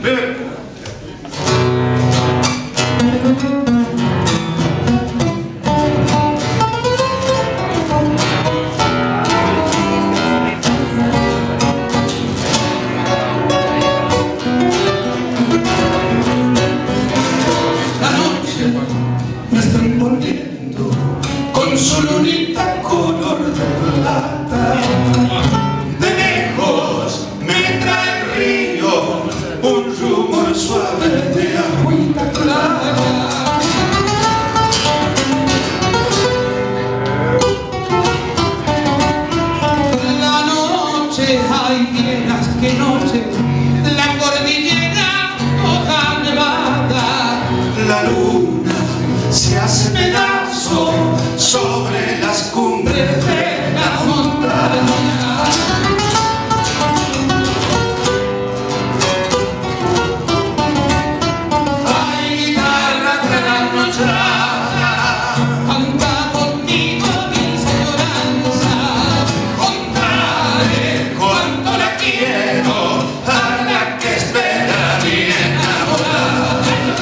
Con su lunita color de plata, de lejos me trae el río un rumor suave de agüita clara. La noche, ay vieras que noche, la cordillera toda nevada, la luna se hace pedazo sobre las cumbres de la montaña. Ay, guitarra trasnochada, canta conmigo mis añoranzas, contaré cuánto la quiero a la que espera mi enamorada.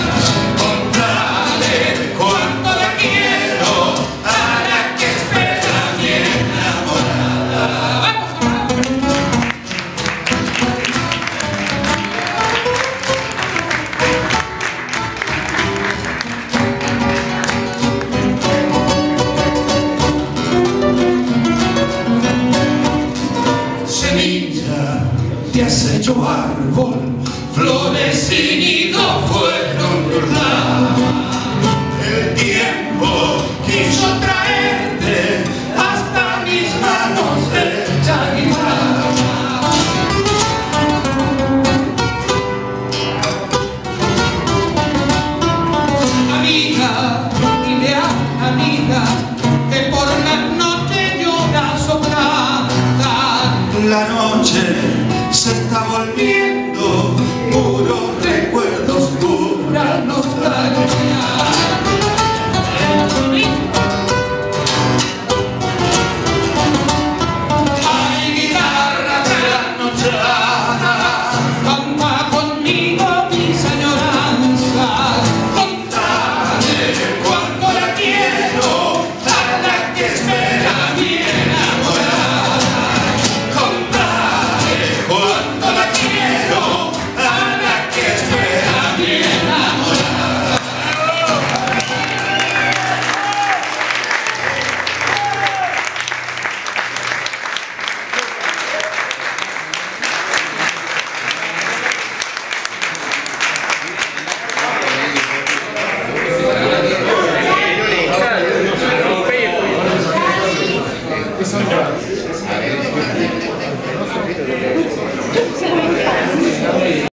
Te has hecho árbol, flores y nido fueron tus ramas. El tiempo quiso traerte hasta mis manos hecha guitarra. Amiga, dile a la amiga que por las noches llora sobrada. La noche se está volviendo